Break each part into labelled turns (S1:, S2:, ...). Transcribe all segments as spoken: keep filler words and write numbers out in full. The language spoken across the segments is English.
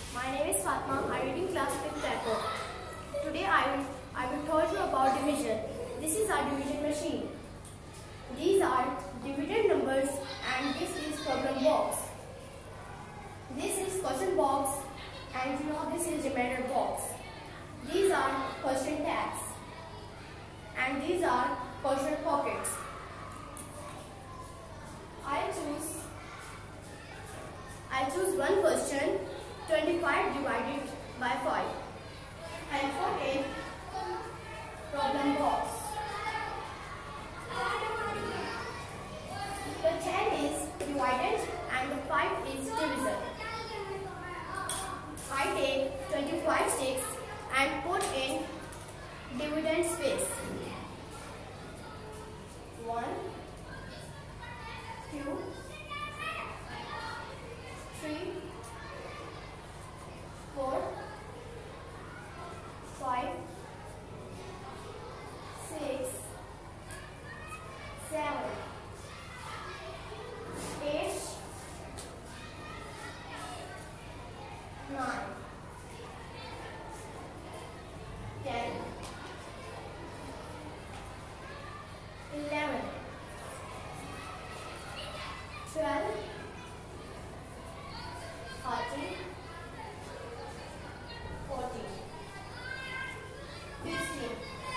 S1: My name is Fatma. I read in class fifth Taco. Today I will I will tell you about division. This is our division machine. These are dividend numbers and this is problem box. This is question box and you know this is remainder box. These are question tags and these are question pockets. I choose I choose one question. twenty-five divided by five and put in problem box. The ten is divided and the five is divisor. I take twenty-five sticks and put in dividend space. one, two, three, four, five, six, seven, eight, nine, ten, eleven, twelve, thirteen, fourteen, fifteen,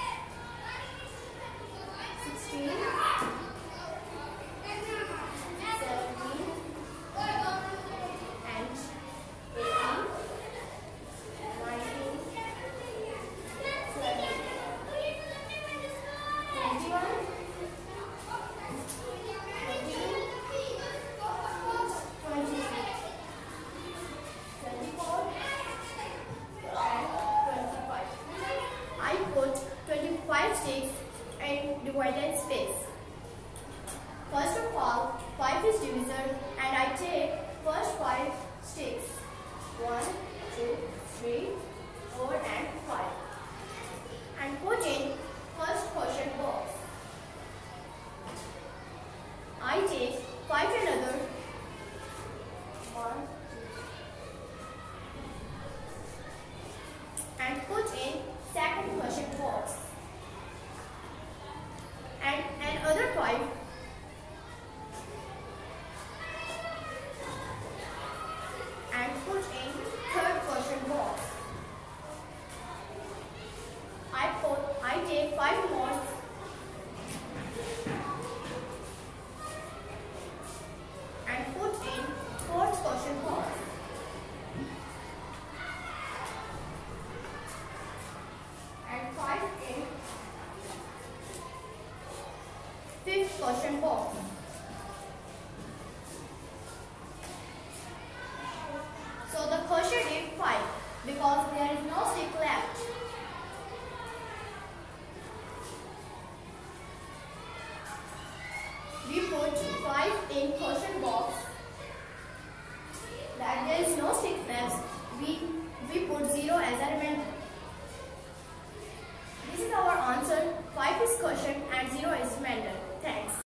S1: sixteen, seventeen, and eighteen, nineteen, twenty, twenty-one, twenty-two, twenty-three, twenty-four, and twenty-five. I put twenty-five sticks in divided space. First of all, five is divisor and I take first five sticks. one, two, three, four and five. And put in first question box. I take five another. one, and put in second question box. And another five. And put in third question box. I put I take five more. And put in fourth question box. And five in fifth question box.